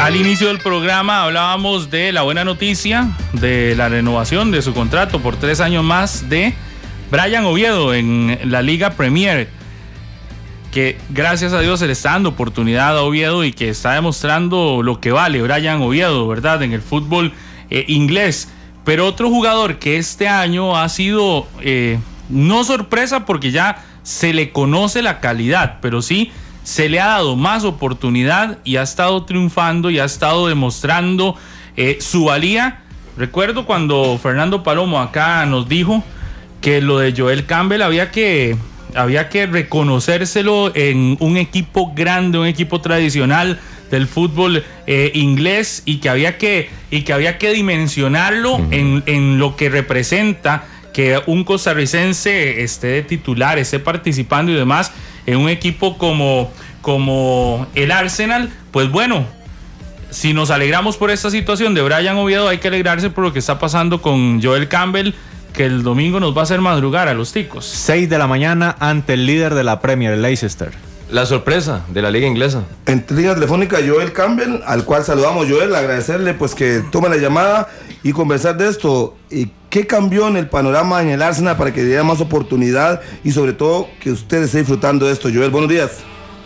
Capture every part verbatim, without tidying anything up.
Al inicio del programa hablábamos de la buena noticia de la renovación de su contrato por tres años más de Bryan Oviedo en la Liga Premier, que gracias a Dios se le está dando oportunidad a Oviedo y que está demostrando lo que vale Bryan Oviedo, ¿verdad?, en el fútbol eh, inglés. Pero otro jugador que este año ha sido eh, no sorpresa porque ya se le conoce la calidad, pero sí se le ha dado más oportunidad y ha estado triunfando y ha estado demostrando eh, su valía. Recuerdo cuando Fernando Palomo acá nos dijo que lo de Joel Campbell había que, había que reconocérselo en un equipo grande, un equipo tradicional del fútbol eh, inglés, y que había que, y que había que dimensionarlo uh-huh. en, en lo que representa que un costarricense esté de titular, esté participando y demás en un equipo como, como el Arsenal. Pues bueno, si nos alegramos por esta situación de Bryan Oviedo, hay que alegrarse por lo que está pasando con Joel Campbell, que el domingo nos va a hacer madrugar a los ticos. seis de la mañana ante el líder de la Premier, Leicester. La sorpresa de la liga inglesa. En línea telefónica, Joel Campbell, al cual saludamos. Joel, agradecerle pues que tome la llamada y conversar de esto. ¿Y qué cambió en el panorama en el Arsenal para que diera más oportunidad y sobre todo que usted esté disfrutando de esto? Joel, buenos días.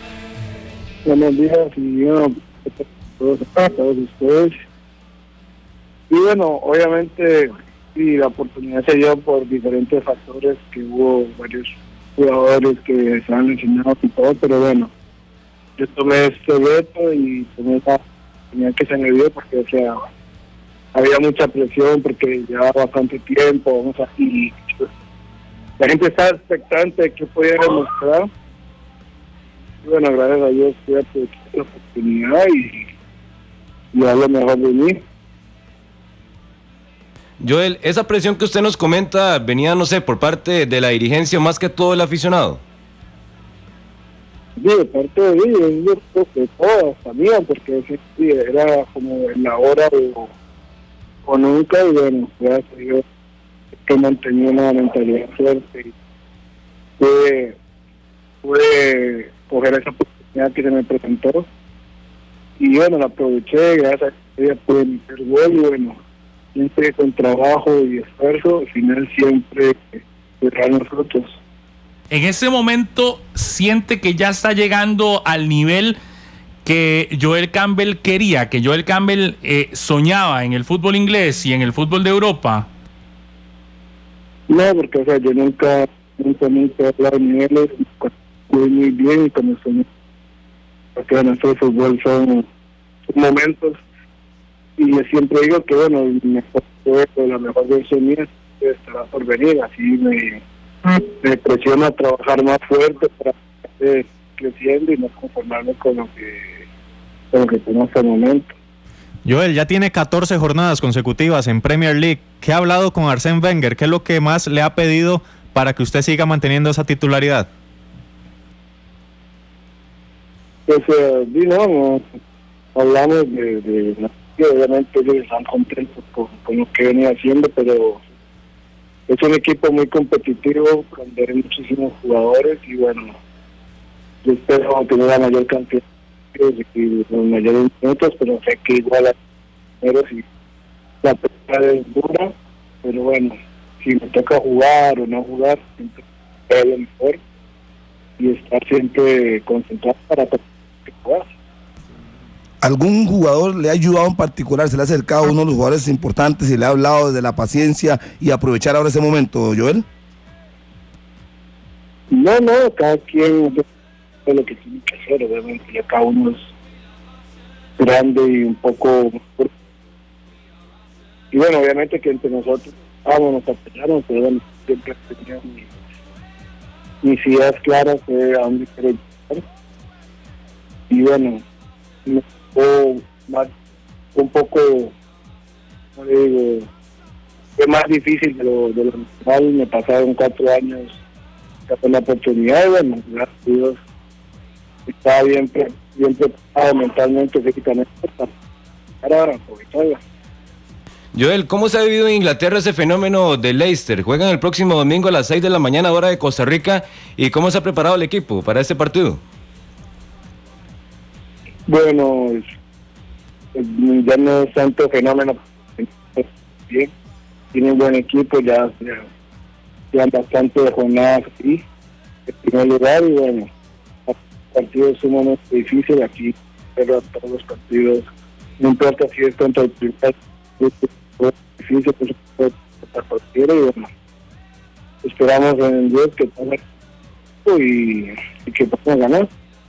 Buenos días y bueno, todos, todos ustedes. Y bueno, obviamente sí, la oportunidad se dio por diferentes factores, que hubo varios jugadores que se han lesionado y todo, pero bueno, yo tomé este reto y tomé esa oportunidad que se me dio porque, o sea, había mucha presión porque llevaba bastante tiempo, vamos a, y la gente estaba expectante de qué podía demostrar. Y bueno, gracias a Dios tuve la oportunidad y, y dar lo mejor de mí. Joel, esa presión que usted nos comenta venía, no sé, por parte de la dirigencia, más que todo el aficionado. Sí, de parte de mí, yo creo que todas también, porque sí, era como en la hora o, o nunca, y bueno, gracias a Dios que mantenía una mentalidad fuerte y pude, pude coger esa oportunidad que se me presentó y bueno, la aproveché, gracias a ella pude meter gol y bueno, siempre con trabajo y esfuerzo, al final siempre serán los frutos. En ese momento, ¿siente que ya está llegando al nivel que Joel Campbell quería, que Joel Campbell eh, soñaba en el fútbol inglés y en el fútbol de Europa? No, porque o sea, yo nunca, nunca, nunca he hablado de niveles, fui muy bien y cuando soñé, porque nuestro fútbol son, son momentos. Y yo siempre digo que, bueno, el mejor, la mejor versión mía estará por venir, así me, me presiona a trabajar más fuerte para seguir creciendo y no conformarme con lo que, con lo que tengo hasta el momento. Joel, ya tiene catorce jornadas consecutivas en Premier League. ¿Qué ha hablado con Arsène Wenger? ¿Qué es lo que más le ha pedido para que usted siga manteniendo esa titularidad? Pues, eh, no, no, hablamos de... de y obviamente ellos están contentos con, con lo que venía haciendo, pero es un equipo muy competitivo, donde hay muchísimos jugadores y bueno, yo espero tener la mayor cantidad y los mayores minutos, pero sé que igual hay números y la pelea es dura, pero bueno, si me toca jugar o no jugar, siempre es lo mejor y estar siempre concentrado para jugar. ¿Algún jugador le ha ayudado en particular? ¿Se le ha acercado a uno de los jugadores importantes y le ha hablado de la paciencia y aprovechar ahora ese momento, Joel? No, no, cada quien hace lo que tiene que hacer, obviamente, ya cada uno es grande y un poco... Y bueno, obviamente que entre nosotros, vamos, nos apoyamos, pero bueno, siempre tenía mis, mis ideas claras de a dónde quiero llegar. Y bueno, o más, un poco, no le digo, fue más difícil de lo, de lo normal, me pasaron cuatro años con la oportunidad y bueno, gracias a Dios estaba bien, bien preparado mentalmente, físicamente para aprovecharla. Joel, ¿cómo se ha vivido en Inglaterra ese fenómeno de Leicester? Juegan el próximo domingo a las seis de la mañana hora de Costa Rica, ¿y cómo se ha preparado el equipo para este partido? Bueno, pues, ya no es tanto fenómeno, bien, tienen buen equipo, ya ya bastante de jornadas aquí, en primer lugar, y bueno, partidos sumamente difíciles aquí, pero todos los partidos, no importa si es contra el primer, es difícil, pues contra cualquiera, y bueno, esperamos en Dios que tenga y, y que podamos ganar.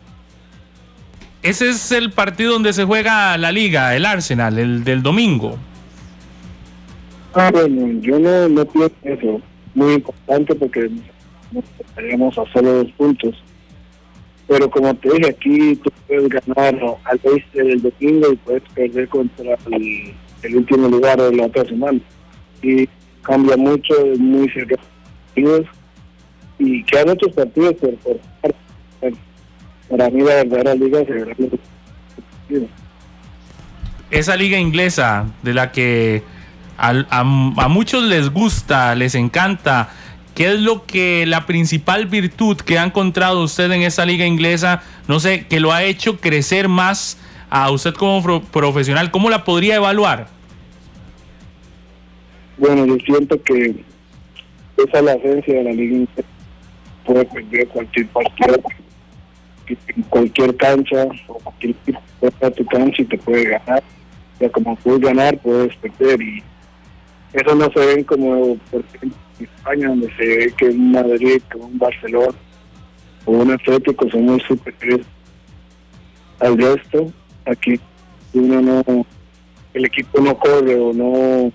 Ese es el partido donde se juega la liga, el Arsenal, el del domingo. Ah, bueno, yo no, no pienso eso, muy importante porque nos estaríamos a solo dos puntos. Pero como te dije, aquí tú puedes ganar al oeste del domingo y puedes perder contra el, el último lugar de la otra semana. Y cambia mucho, es muy cerca de los partidos. Y quedan muchos partidos por, por, por para mí la verdadera liga se verá los partidos. Esa liga inglesa de la que a, a, a muchos les gusta, les encanta. ¿Qué es lo que, la principal virtud que ha encontrado usted en esa liga inglesa, no sé, que lo ha hecho crecer más a usted como pro, profesional? ¿Cómo la podría evaluar? Bueno, yo siento que esa es la esencia de la liga inglesa. Puede perder cualquier partido, en cualquier cancha, o cualquier equipo puede estar tu cancha y te puede ganar. O sea, como puedes ganar, puedes perder, y eso no se ven como, por ejemplo, en España, donde se ve que un Madrid, que un Barcelona o un Atlético son muy superiores al resto. Aquí uno no, el equipo no corre o no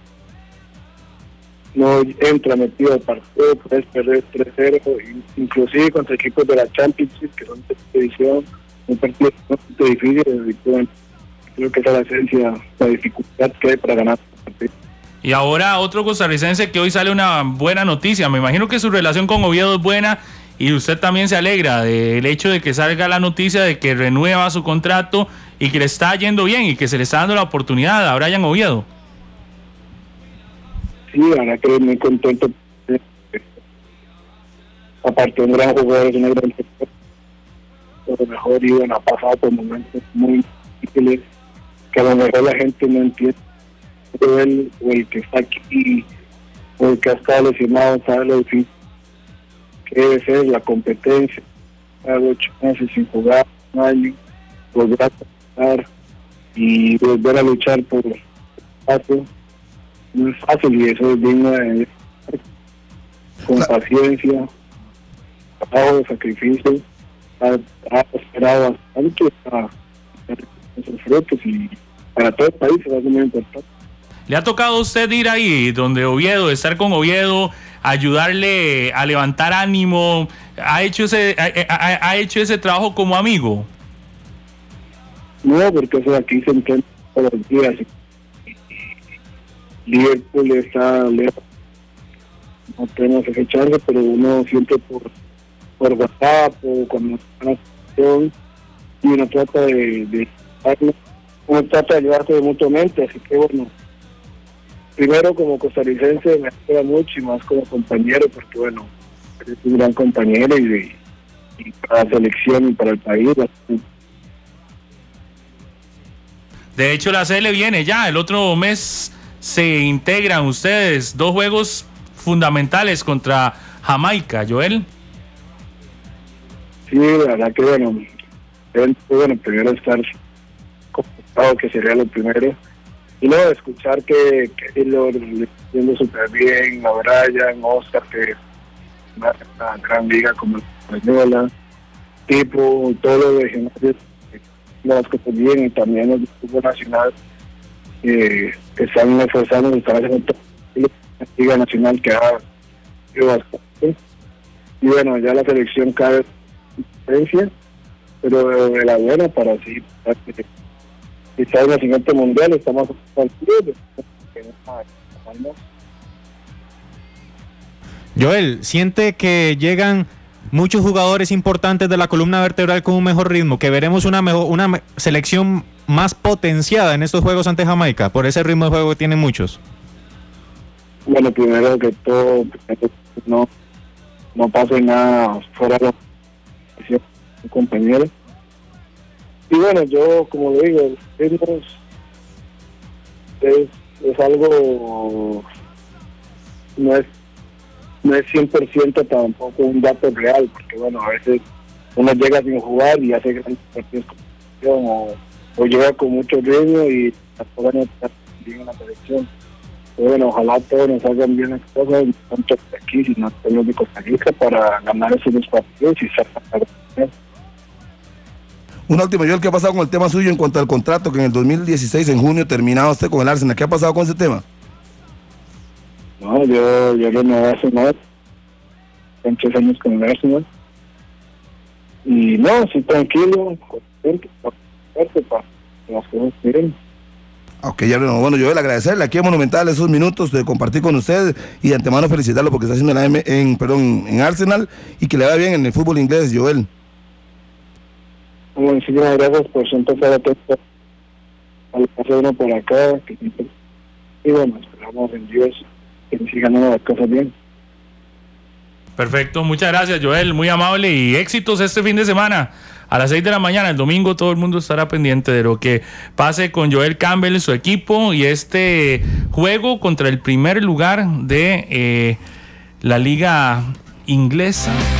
no entra metido al partido, puedes perder tres cero, inclusive contra equipos de la Championship, que son de división, un partido bastante difícil. Creo que esa es la esencia, la dificultad que hay para ganar el partido. Y ahora otro costarricense que hoy sale una buena noticia. Me imagino que su relación con Oviedo es buena y usted también se alegra del hecho de que salga la noticia de que renueva su contrato y que le está yendo bien y que se le está dando la oportunidad a Brian Oviedo. Sí, la verdad que muy contento. Aparte, un gran jugador, es una gran persona. A lo mejor, y bueno, ha pasado por momentos muy difíciles que a lo mejor la gente no entiende. Pero él, o el que está aquí, o el que ha estado lesionado, sabe lo difícil que debe ser la competencia. Cada ocho meses sin jugar, un año, volver a jugar y volver a luchar por el espacio. No es fácil, y eso es digno de, con paciencia, trabajo, sacrificio. Ha, ha esperado bastante para esos frutos, y para todo el país es algo muy importante. ¿Le ha tocado a usted ir ahí donde Oviedo, estar con Oviedo, ayudarle a levantar ánimo? ¿Ha hecho ese, ha, ha, ha hecho ese trabajo como amigo? No, porque eso aquí se intenta todos los días. Liverpool está lejos, no tenemos que echarse, pero uno siempre por por WhatsApp o cuando está en y uno trata de, de uno trata de ayudarte mutuamente, así que bueno, primero como costarricense me ayuda mucho, y más como compañero, porque bueno, eres un gran compañero y, de, y para la selección y para el país. De hecho, la C L viene ya, el otro mes se integran ustedes, dos juegos fundamentales contra Jamaica, Joel. Sí, la verdad que bueno, bueno, primero estar complicado, que sería lo primero, y luego escuchar que, que lo le está haciendo súper bien, a Brian, Oscar, que es una, una gran liga como la española, tipo, todos los regionales, las cosas bien, y también los del fútbol nacional, eh, que están esforzando, están haciendo todo la liga nacional, que ha sido bastante, y bueno, ya la selección cae diferencia, pero de la buena, para así quizás en el siguiente mundial estamos partidos. Joel, ¿siente que llegan muchos jugadores importantes de la columna vertebral con un mejor ritmo, que veremos una mejor, una selección más potenciada en estos juegos ante Jamaica, por ese ritmo de juego que tienen muchos? Bueno, primero que todo, no, no pase nada fuera de la compañero. Y bueno, yo, como lo digo, ritmos es, es algo, no es, no es cien por ciento tampoco un dato real, porque bueno, a veces uno llega sin jugar y hace grandes partidos o, o llega con mucho ritmo y las cosas no están bien en la selección. Pero bueno, ojalá todos nos hagan bien las cosas, tanto aquí, sino también de Costa Rica, para ganar esos dos partidos y ser campeones. Una última, Joel, ¿qué ha pasado con el tema suyo en cuanto al contrato que en el dos mil dieciséis, en junio, terminaba usted con el Arsenal? ¿Qué ha pasado con ese tema? No, yo, yo renové hace más, en tres años con el Arsenal. Y no, sí, tranquilo, contento, fuerte para que las cosas miren. Ok, ya bueno, bueno, Joel, agradecerle aquí en Monumental esos minutos de compartir con usted y de antemano felicitarlo porque está haciendo la M en, perdón, en Arsenal y que le va bien en el fútbol inglés, Joel. Bueno, muchísimas gracias por siempre estar atento al pase uno por acá, que siempre, y bueno, esperamos en Dios que nos sigan dando las cosas bien. Perfecto, muchas gracias, Joel, muy amable y éxitos este fin de semana. A las seis de la mañana, el domingo, todo el mundo estará pendiente de lo que pase con Joel Campbell, su equipo, y este juego contra el primer lugar de eh, la liga inglesa.